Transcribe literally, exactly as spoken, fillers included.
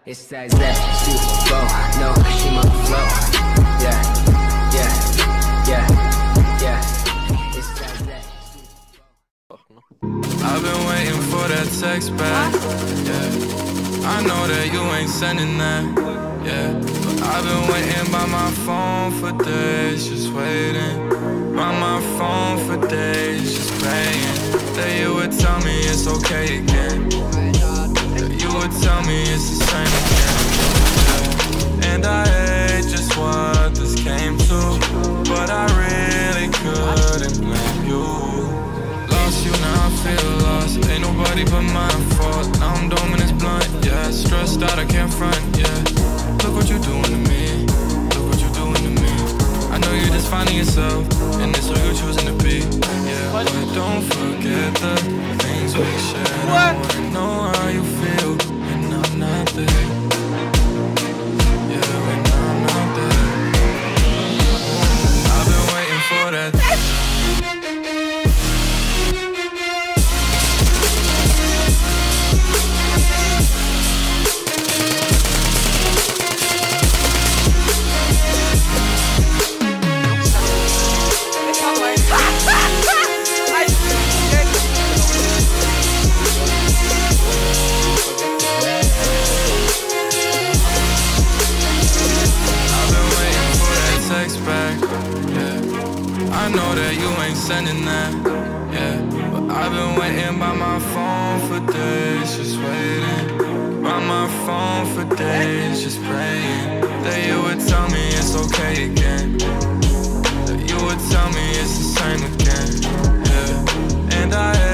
It's that that super flow, no, she my flow. Yeah, yeah, yeah, yeah. It's that that super flow. I've been waiting for that text back. Yeah, I know that you ain't sending that. Yeah, but I've been waiting by my phone for days, just waiting. By my phone for days, just praying that you would tell me it's okay again. That you would tell me it's the same again. Yeah. And I hate just what this came to, but I really couldn't blame you. Lost you, now I feel lost. Ain't nobody but my fault. Now I'm dumb and it's blunt, yeah. Stressed out, I can't front, yeah. Look what you're doing to me. Look what you're doing to me. I know you're just finding yourself, and it's who you're choosing to be. Yeah, but don't forget the things we shared. I wanna know how you feel when I'm not there. Yeah, when I'm not there. I've been waiting for that. I know that you ain't sending that, yeah. But I've been waiting by my phone for days, just waiting. By my phone for days, just praying that you would tell me it's okay again. That you would tell me it's the same again, yeah. And I